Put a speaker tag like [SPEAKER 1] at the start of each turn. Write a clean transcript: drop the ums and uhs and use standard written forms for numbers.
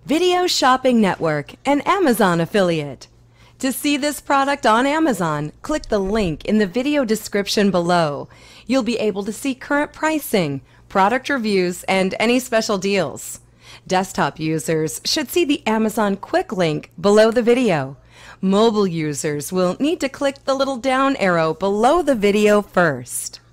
[SPEAKER 1] Video Shopping Network, an Amazon affiliate. To see this product on Amazon, click the link in the video description below. You'll be able to see current pricing, product reviews, and any special deals. Desktop users should see the Amazon quick link below the video. Mobile users will need to click the little down arrow below the video first.